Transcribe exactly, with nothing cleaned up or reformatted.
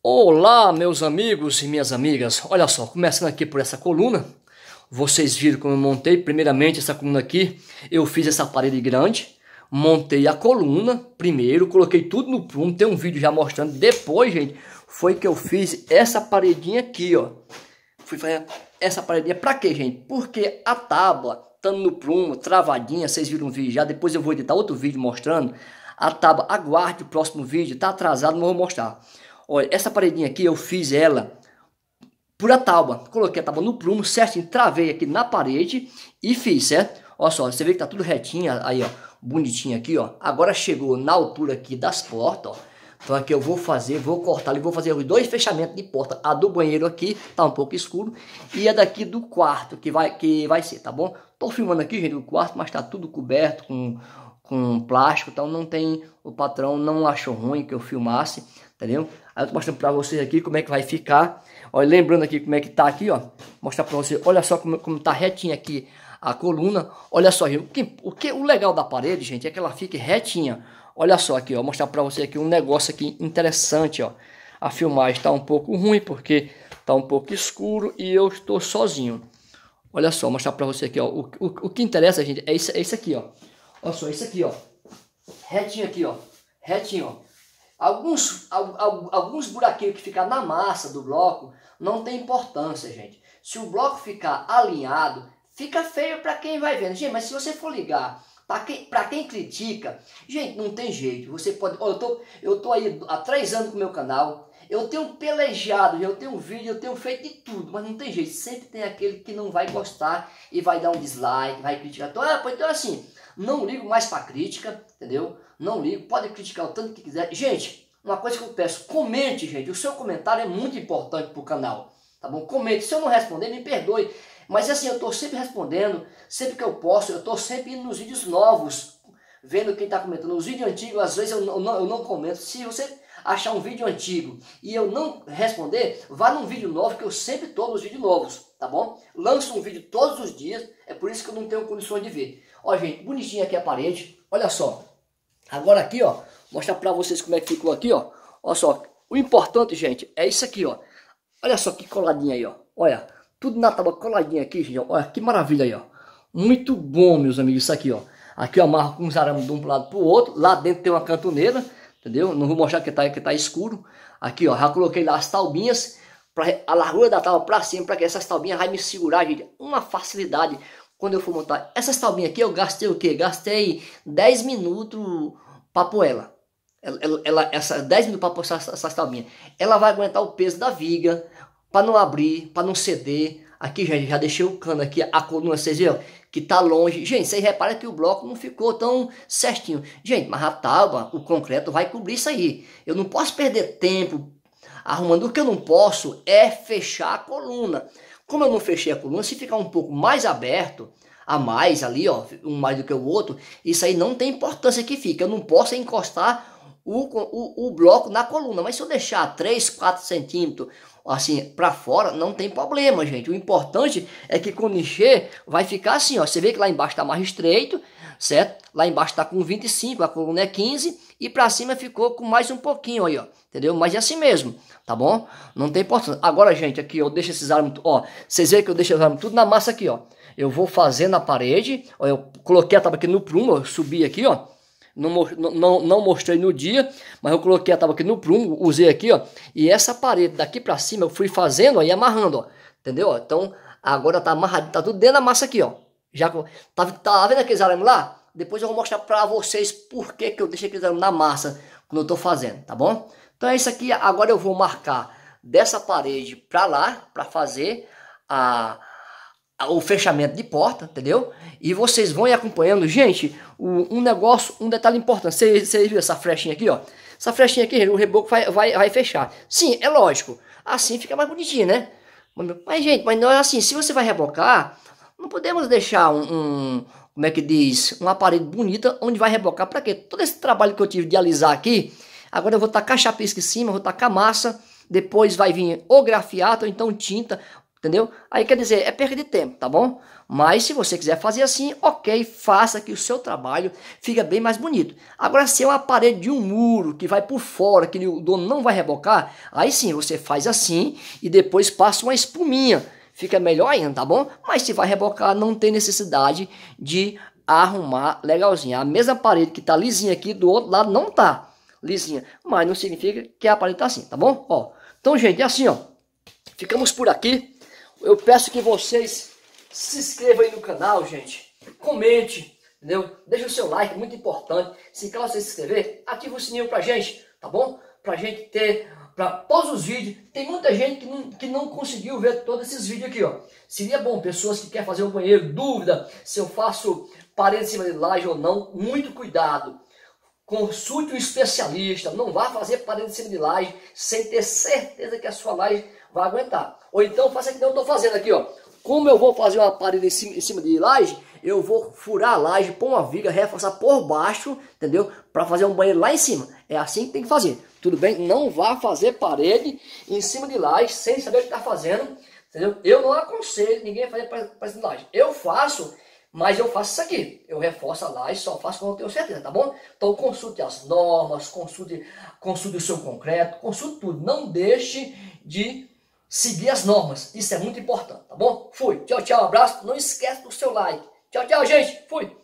Olá, meus amigos e minhas amigas. Olha só, começando aqui por essa coluna. Vocês viram como eu montei. Primeiramente, essa coluna aqui, eu fiz essa parede grande. Montei a coluna primeiro, coloquei tudo no prumo. Tem um vídeo já mostrando. Depois, gente, foi que eu fiz essa paredinha aqui, ó. Fui fazer essa paredinha pra quê, gente? Porque a tábua, estando no prumo, travadinha, vocês viram o vídeo já. Depois eu vou editar outro vídeo mostrando. A tábua, aguarde o próximo vídeo. Tá atrasado, não vou mostrar. Olha, essa paredinha aqui eu fiz ela por a tábua. Coloquei a tábua no prumo, certinho, travei aqui na parede e fiz, certo? Olha só, você vê que tá tudo retinho, aí ó, bonitinho aqui, ó. Agora chegou na altura aqui das portas, ó. Então aqui eu vou fazer, vou cortar ali, vou fazer os dois fechamentos de porta. A do banheiro aqui, tá um pouco escuro, e a daqui do quarto, que vai, que vai ser, tá bom? Tô filmando aqui, gente, o quarto, mas tá tudo coberto com, com plástico, então não tem, o patrão não achou ruim que eu filmasse, entendeu? Aí eu tô mostrando pra vocês aqui como é que vai ficar. Olha, lembrando aqui como é que tá aqui, ó. Mostrar pra vocês, olha só como, como tá retinha aqui a coluna. Olha só, gente, o que, o que o legal da parede, gente, é que ela fique retinha. Olha só aqui, ó, vou mostrar pra vocês aqui um negócio aqui interessante, ó. A filmagem tá um pouco ruim porque tá um pouco escuro e eu estou sozinho. Olha só, vou mostrar pra vocês aqui, ó. O, o, o que interessa, gente, é isso, é isso aqui, ó. Olha só, isso aqui, ó. Retinho aqui, ó. Retinho, ó. Alguns, alguns buraquinhos que ficam na massa do bloco não tem importância, gente. Se o bloco ficar alinhado, fica feio para quem vai vendo. Gente, mas se você for ligar, para quem, para quem critica, gente, não tem jeito. Você pode... Ó, eu tô, eu tô aí há três anos com o meu canal. Eu tenho pelejado, eu tenho vídeo, eu tenho feito de tudo, mas não tem jeito. Sempre tem aquele que não vai gostar e vai dar um dislike, vai criticar. Então, ah, então assim, não ligo mais para crítica, entendeu? Não ligo, pode criticar o tanto que quiser. Gente, uma coisa que eu peço, comente, gente. O seu comentário é muito importante para o canal, tá bom? Comente. Se eu não responder, me perdoe. Mas assim, eu estou sempre respondendo, sempre que eu posso, eu estou sempre indo nos vídeos novos, vendo quem está comentando. Nos vídeos antigos, às vezes eu não, eu não comento. Se você achar um vídeo antigo e eu não responder, vá num vídeo novo, que eu sempre estou nos vídeos novos, tá bom? Lanço um vídeo todos os dias, é por isso que eu não tenho condições de ver. Ó, gente, bonitinha aqui a parede, olha só. Agora aqui, ó, mostrar pra vocês como é que ficou aqui, ó. Olha só, o importante, gente, é isso aqui, ó. Olha só que coladinha aí, ó. Olha, tudo na tábua coladinha aqui, gente, ó. Olha que maravilha aí, ó. Muito bom, meus amigos, isso aqui, ó. Aqui eu amarro com os arames de um lado pro outro. Lá dentro tem uma cantoneira, entendeu? Não vou mostrar que tá, que tá escuro. Aqui, ó, já coloquei lá as taubinhas, pra, a largura da tábua pra cima, pra que essas taubinhas vai me segurar, gente. Uma facilidade. Quando eu for montar essas taubinhas aqui, eu gastei o quê? Gastei dez minutos para pôr ela. Ela, ela, ela essa, dez minutos para pôr essas, essas taubinhas. Ela vai aguentar o peso da viga, para não abrir, para não ceder. Aqui, gente, já deixei o cano aqui, a coluna, vocês viram? Que tá longe. Gente, vocês reparam que o bloco não ficou tão certinho. Gente, mas a tábua, o concreto vai cobrir isso aí. Eu não posso perder tempo arrumando. O que eu não posso é fechar a coluna. Como eu não fechei a coluna, se ficar um pouco mais aberto, a mais ali, ó, um mais do que o outro, isso aí não tem importância que fica. Eu não posso encostar o, o, o bloco na coluna, mas se eu deixar três, quatro centímetros assim para fora, não tem problema, gente. O importante é que quando encher, vai ficar assim, ó. Você vê que lá embaixo tá mais estreito, certo? Lá embaixo tá com vinte e cinco, a coluna é quinze, e para cima ficou com mais um pouquinho aí, ó. Entendeu? Mas é assim mesmo, tá bom? Não tem importância. Agora, gente, aqui eu deixo esses arames, ó. Vocês veem que eu deixo os arames tudo na massa aqui, ó. Eu vou fazer na parede, ó. Eu coloquei a tábua aqui no prumo, eu subi aqui, ó. Não, não, não mostrei no dia, mas eu coloquei a tábua aqui no prumo, usei aqui, ó. E essa parede daqui pra cima eu fui fazendo, ó, e amarrando, ó. Entendeu? Então, agora tá amarrado, tá tudo dentro da massa aqui, ó. Já tá, tá vendo aqueles arames lá? Depois eu vou mostrar pra vocês por que que eu deixei aqueles arames na massa quando eu tô fazendo, tá bom? Então é isso aqui. Agora eu vou marcar dessa parede pra lá, pra fazer a, a, o fechamento de porta, entendeu? E vocês vão ir acompanhando. Gente, o, um negócio, um detalhe importante. Vocês viram essa flechinha aqui, ó? Essa flechinha aqui, o reboco vai, vai, vai fechar. Sim, é lógico. Assim fica mais bonitinho, né? Mas, gente, mas não é assim. Se você vai rebocar, não podemos deixar um... um como é que diz? Uma parede bonita onde vai rebocar. Pra quê? Todo esse trabalho que eu tive de alisar aqui... Agora eu vou tacar chapisco em cima, vou tacar massa, depois vai vir ou grafiato ou então tinta. entendeu? Aí quer dizer, é perda de tempo, tá bom? Mas se você quiser fazer assim, ok, faça que o seu trabalho fica bem mais bonito. Agora, se é uma parede de um muro que vai por fora, que o dono não vai rebocar, aí sim, você faz assim e depois passa uma espuminha. Fica melhor ainda, tá bom? Mas se vai rebocar, não tem necessidade de arrumar legalzinho. A mesma parede que tá lisinha aqui, do outro lado não tá lisinha. Mas não significa que a parede tá assim, tá bom? Ó, então, gente, é assim, ó. Ficamos por aqui. Eu peço que vocês se inscrevam aí no canal, gente. Comente, entendeu? Deixa o seu like, muito importante. Se caso você se inscrever, ativa o sininho pra gente, tá bom? Pra gente ter, pra todos os vídeos. Tem muita gente que não, que não conseguiu ver todos esses vídeos aqui, ó. Seria bom, pessoas que querem fazer um banheiro, dúvida se eu faço parede em cima de laje ou não. Muito cuidado. Consulte um especialista. Não vá fazer parede em cima de laje sem ter certeza que a sua laje vai aguentar. Ou então faça que eu estou fazendo aqui, ó. Como eu vou fazer uma parede em cima, em cima de laje, eu vou furar a laje, pôr uma viga, reforçar por baixo, entendeu? Para fazer um banheiro lá em cima. É assim que tem que fazer. Tudo bem? Não vá fazer parede em cima de laje sem saber o que está fazendo, entendeu? Eu não aconselho ninguém a fazer parede de laje. Eu faço, mas eu faço isso aqui. Eu reforço a laje, só faço quando eu tenho certeza, tá bom? Então consulte as normas, consulte, consulte o seu concreto, consulte tudo. Não deixe de seguir as normas. Isso é muito importante, tá bom? Fui. Tchau, tchau. Abraço. Não esquece do seu like. Tchau, tchau, gente. Fui.